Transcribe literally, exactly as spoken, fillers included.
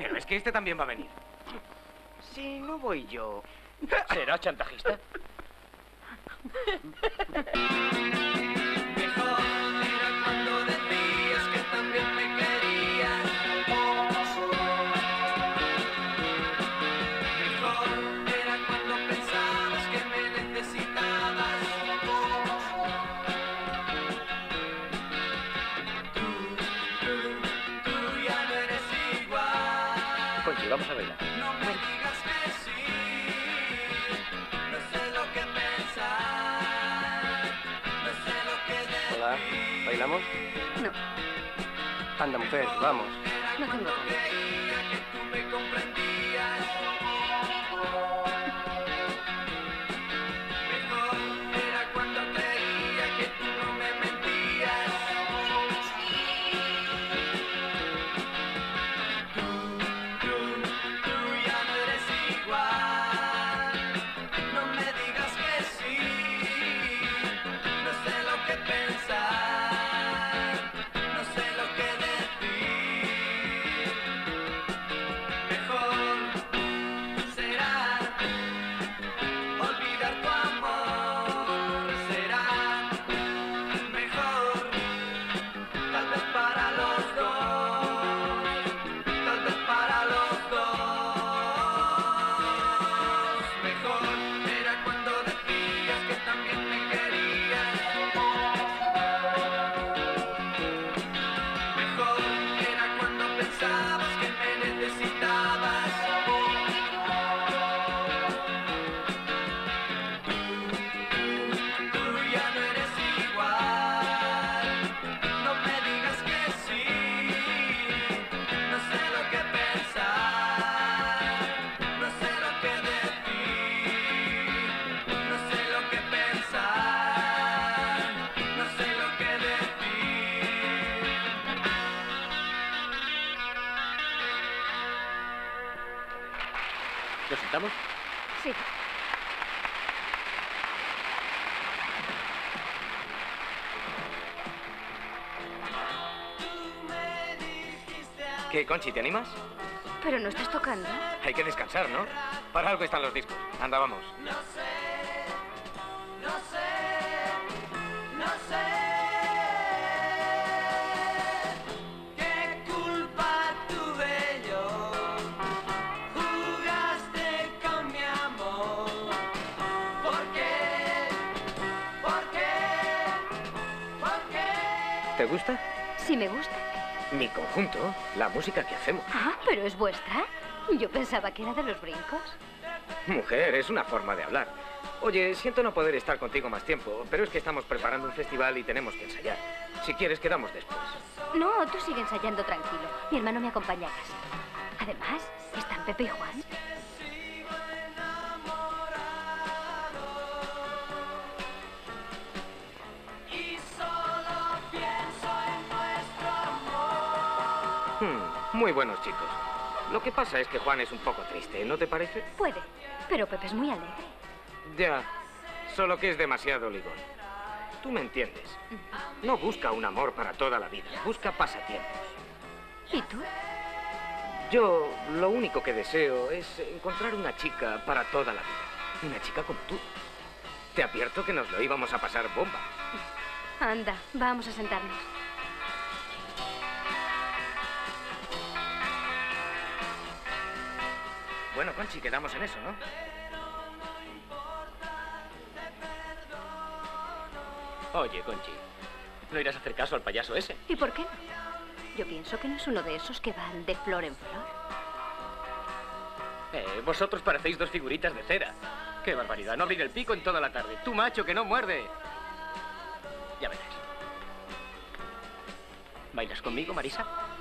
Pero es que este también va a venir. Si no voy yo... ¿Será chantajista? Conchi, vamos a bailar. No me digas que sí, no sé lo que pensar, no sé lo que decir. Hola, ¿bailamos? No, Anda, mujer, vamos. no tengo ganas. Creía que tú me comprendías. Mejor era cuando creía que tú no me mentías. Tú, tú, tú ya no eres igual. No me digas que sí, no sé lo que pensar, no sé lo que decir. Mejor será olvidar tu amor, será mejor, tal vez para los dos, tal vez para los dos. Mejor era cuando decías que también me querías. Mejor era cuando pensabas que me necesitabas. Tú ya no eres igual. No me digas que sí, no sé lo que pensar, no sé lo que decir, no sé lo que pensar, no sé lo que decir. ¿Nos sentamos? Sí. ¿Qué, Conchi, te animas? Pero no estás tocando. Hay que descansar, ¿no? Para algo están los discos. Anda, vamos. No sé, no sé, no sé qué culpa tuve yo. Jugaste con mi amor. ¿Por qué? ¿Por qué? ¿Por qué? ¿Te gusta? Sí me gusta. Mi conjunto, la música que hacemos. Ah, pero es vuestra. Yo pensaba que era de los brincos. Mujer, es una forma de hablar. Oye, siento no poder estar contigo más tiempo, pero es que estamos preparando un festival y tenemos que ensayar. Si quieres, quedamos después. No, tú sigue ensayando tranquilo. Mi hermano me acompaña a casa. Además, están Pepe y Juan. Y solo pienso en nuestro amor. Hmm, muy buenos chicos. Lo que pasa es que Juan es un poco triste, ¿no te parece? Puede, pero Pepe es muy alegre. Ya, solo que es demasiado ligón. Tú me entiendes. No busca un amor para toda la vida, busca pasatiempos. ¿Y tú? Yo lo único que deseo es encontrar una chica para toda la vida. Una chica como tú. Te advierto que nos lo íbamos a pasar bomba. Anda, vamos a sentarnos. Bueno, Conchi, quedamos en eso, ¿no? Oye, Conchi, ¿no irás a hacer caso al payaso ese? ¿Y por qué no? Yo pienso que no es uno de esos que van de flor en flor. Eh, vosotros parecéis dos figuritas de cera. ¡Qué barbaridad! No abrir el pico en toda la tarde. ¡Tú, macho, que no muerde! Ya verás. ¿Bailas conmigo, Marisa?